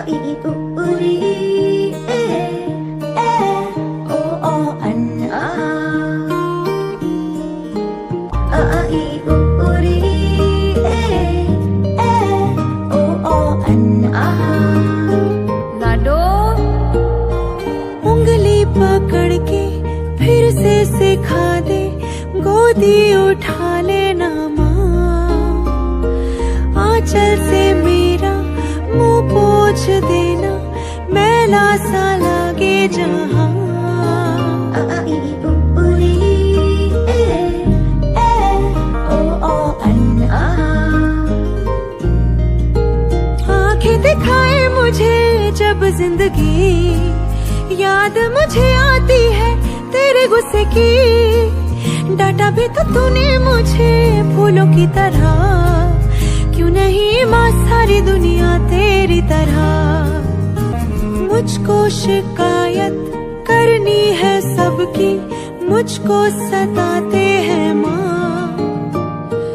i u ri e o an a i u ri e o an आ। लाडो उंगली पकड़ के फिर से सिखा दे, गोदी उठा लेना माँ, आंचल से मेरा मुंह पोंछ देना, मैला सा लागे जहाँ। i u ri e o an a। आंखें दिखाए मुझे जब जिंदगी, याद मुझे आती है तेरे गुस्से की, डांटा भी तो तूने मुझे फूलों की तरह, क्यों नहीं माँ सारी दुनिया तेरी तरह। मुझको शिकायत करनी है सबकी, मुझको सताते हैं माँ,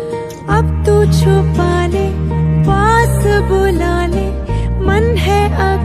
अब तू छुपा ले पास बुला ले, मन है